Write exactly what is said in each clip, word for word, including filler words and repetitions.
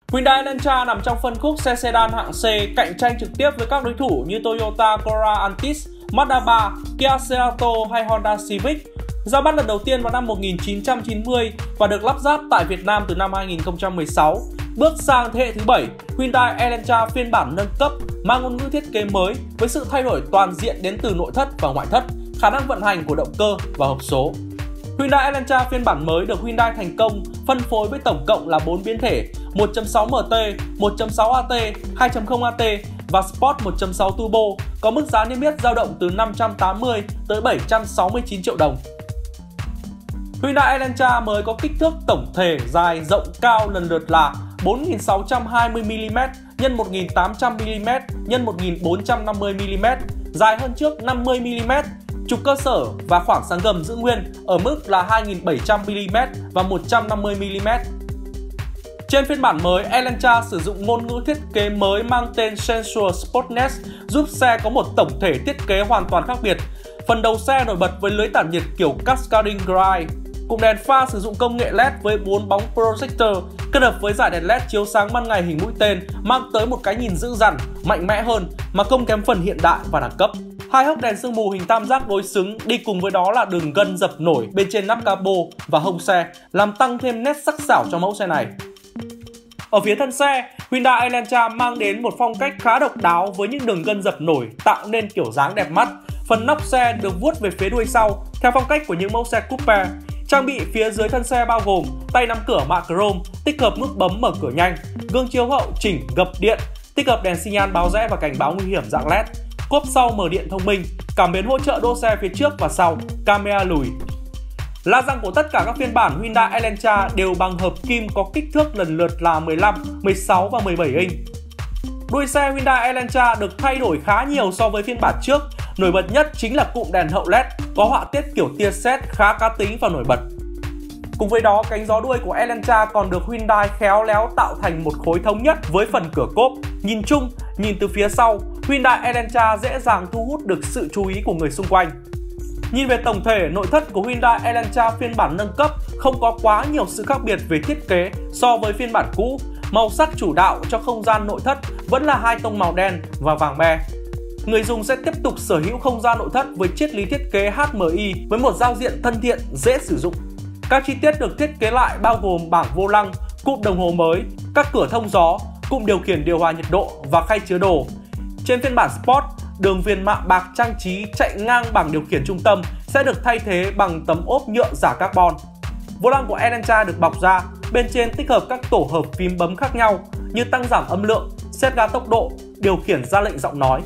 Hyundai Elantra nằm trong phân khúc xe sedan hạng C, cạnh tranh trực tiếp với các đối thủ như Toyota Corolla Altis, Mazda ba, Kia Cerato hay Honda Civic. Ra mắt lần đầu tiên vào năm một nghìn chín trăm chín mươi và được lắp ráp tại Việt Nam từ năm hai nghìn không trăm mười sáu. Bước sang thế hệ thứ bảy, Hyundai Elantra phiên bản nâng cấp mang ngôn ngữ thiết kế mới với sự thay đổi toàn diện đến từ nội thất và ngoại thất, khả năng vận hành của động cơ và hộp số. Hyundai Elantra phiên bản mới được Hyundai thành công phân phối với tổng cộng là bốn biến thể một chấm sáu M T, một chấm sáu A T, hai chấm không A T và Sport một chấm sáu Turbo, có mức giá niêm yết dao động từ năm trăm tám mươi tới bảy trăm sáu mươi chín triệu đồng. Hyundai Elantra mới có kích thước tổng thể dài rộng cao lần lượt là bốn nghìn sáu trăm hai mươi mi li mét nhân một nghìn tám trăm mi li mét nhân một nghìn bốn trăm năm mươi mi li mét, dài hơn trước năm mươi mi li mét. Trục cơ sở và khoảng sáng gầm giữ nguyên ở mức là hai nghìn bảy trăm mi li mét và một trăm năm mươi mi li mét. Trên phiên bản mới, Elantra sử dụng ngôn ngữ thiết kế mới mang tên Sensual Sportness, giúp xe có một tổng thể thiết kế hoàn toàn khác biệt. Phần đầu xe nổi bật với lưới tản nhiệt kiểu Cascading Grille. Cụm đèn pha sử dụng công nghệ led với bốn bóng projector kết hợp với dải đèn led chiếu sáng ban ngày hình mũi tên, mang tới một cái nhìn dữ dằn, mạnh mẽ hơn mà không kém phần hiện đại và đẳng cấp. Hai hốc đèn sương mù hình tam giác đối xứng đi cùng với đó là đường gân dập nổi bên trên nắp capo và hông xe, làm tăng thêm nét sắc sảo cho mẫu xe này. Ở phía thân xe, Hyundai Elantra mang đến một phong cách khá độc đáo với những đường gân dập nổi tạo nên kiểu dáng đẹp mắt. Phần nóc xe được vuốt về phía đuôi sau theo phong cách của những mẫu xe coupe. Trang bị phía dưới thân xe bao gồm tay nắm cửa mạ chrome, tích hợp nút bấm mở cửa nhanh, gương chiếu hậu chỉnh gập điện, tích hợp đèn xi nhan báo rẽ và cảnh báo nguy hiểm dạng led, cốp sau mở điện thông minh, cảm biến hỗ trợ đỗ xe phía trước và sau, camera lùi. La răng của tất cả các phiên bản Hyundai Elantra đều bằng hợp kim có kích thước lần lượt là mười lăm, mười sáu và mười bảy inch. Đuôi xe Hyundai Elantra được thay đổi khá nhiều so với phiên bản trước. Nổi bật nhất chính là cụm đèn hậu led có họa tiết kiểu tia sét khá cá tính và nổi bật. Cùng với đó, cánh gió đuôi của Elantra còn được Hyundai khéo léo tạo thành một khối thống nhất với phần cửa cốp. Nhìn chung, nhìn từ phía sau, Hyundai Elantra dễ dàng thu hút được sự chú ý của người xung quanh. Nhìn về tổng thể, nội thất của Hyundai Elantra phiên bản nâng cấp không có quá nhiều sự khác biệt về thiết kế so với phiên bản cũ. Màu sắc chủ đạo cho không gian nội thất vẫn là hai tông màu đen và vàng be. Người dùng sẽ tiếp tục sở hữu không gian nội thất với triết lý thiết kế H M I với một giao diện thân thiện, dễ sử dụng. Các chi tiết được thiết kế lại bao gồm bảng vô lăng, cụm đồng hồ mới, các cửa thông gió, cụm điều khiển điều hòa nhiệt độ và khay chứa đồ. Trên phiên bản Sport, đường viền mạ bạc trang trí chạy ngang bảng điều khiển trung tâm sẽ được thay thế bằng tấm ốp nhựa giả carbon. Vô lăng của Elantra được bọc da, bên trên tích hợp các tổ hợp phím bấm khác nhau như tăng giảm âm lượng, set ga tốc độ, điều khiển ra lệnh giọng nói.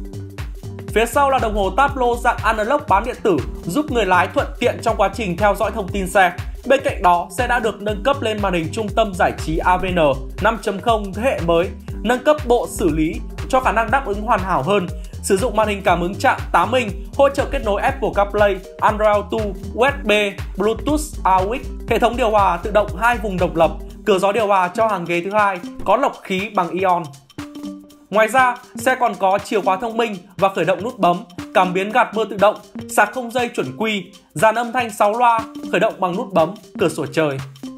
Phía sau là đồng hồ tablo dạng analog bán điện tử giúp người lái thuận tiện trong quá trình theo dõi thông tin xe. Bên cạnh đó, xe đã được nâng cấp lên màn hình trung tâm giải trí A V N năm chấm không thế hệ mới, nâng cấp bộ xử lý cho khả năng đáp ứng hoàn hảo hơn, sử dụng màn hình cảm ứng chạm tám inch, hỗ trợ kết nối Apple CarPlay, Android Auto, U S B, Bluetooth, a u ích, hệ thống điều hòa tự động hai vùng độc lập, cửa gió điều hòa cho hàng ghế thứ hai, có lọc khí bằng ion. Ngoài ra, xe còn có chìa khóa thông minh và khởi động nút bấm, cảm biến gạt mưa tự động, sạc không dây chuẩn quy, dàn âm thanh sáu loa, khởi động bằng nút bấm, cửa sổ trời.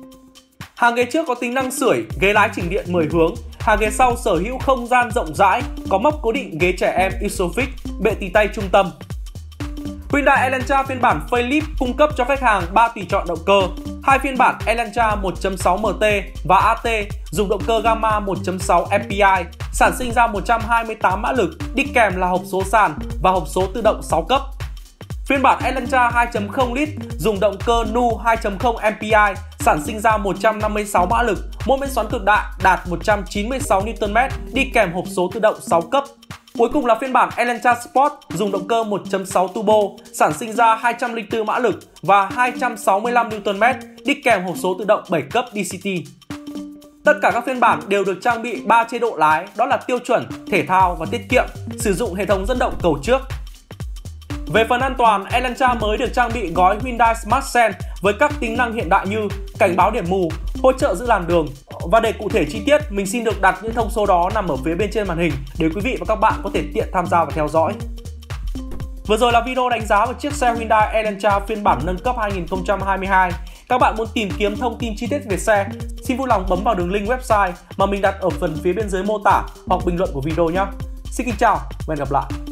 Hàng ghế trước có tính năng sưởi, ghế lái chỉnh điện mười hướng. Hàng ghế sau sở hữu không gian rộng rãi, có móc cố định ghế trẻ em Isofix, bệ tì tay trung tâm. Hyundai Elantra phiên bản Facelift cung cấp cho khách hàng ba tùy chọn động cơ. Hai phiên bản Elantra một chấm sáu M T và A T dùng động cơ Gamma một chấm sáu M P I, sản sinh ra một trăm hai mươi tám mã lực, đi kèm là hộp số sàn và hộp số tự động sáu cấp. Phiên bản Elantra hai chấm không lít dùng động cơ Nu hai chấm không M P I, sản sinh ra một trăm năm mươi sáu mã lực, mô men xoắn cực đại đạt một trăm chín mươi sáu Newton mét, đi kèm hộp số tự động sáu cấp. Cuối cùng là phiên bản Elantra Sport dùng động cơ một chấm sáu Turbo, sản sinh ra hai trăm lẻ bốn mã lực và hai trăm sáu mươi lăm Newton mét, đi kèm hộp số tự động bảy cấp D C T. Tất cả các phiên bản đều được trang bị ba chế độ lái, đó là tiêu chuẩn, thể thao và tiết kiệm, sử dụng hệ thống dẫn động cầu trước. Về phần an toàn, Elantra mới được trang bị gói Hyundai Smart Sense với các tính năng hiện đại như cảnh báo điểm mù, hỗ trợ giữ làn đường. Và để cụ thể chi tiết, mình xin được đặt những thông số đó nằm ở phía bên trên màn hình để quý vị và các bạn có thể tiện tham gia và theo dõi. Vừa rồi là video đánh giá về chiếc xe Hyundai Elantra phiên bản nâng cấp hai nghìn không trăm hai mươi hai. Các bạn muốn tìm kiếm thông tin chi tiết về xe, xin vui lòng bấm vào đường link website mà mình đặt ở phần phía bên dưới mô tả hoặc bình luận của video nhé. Xin kính chào và hẹn gặp lại.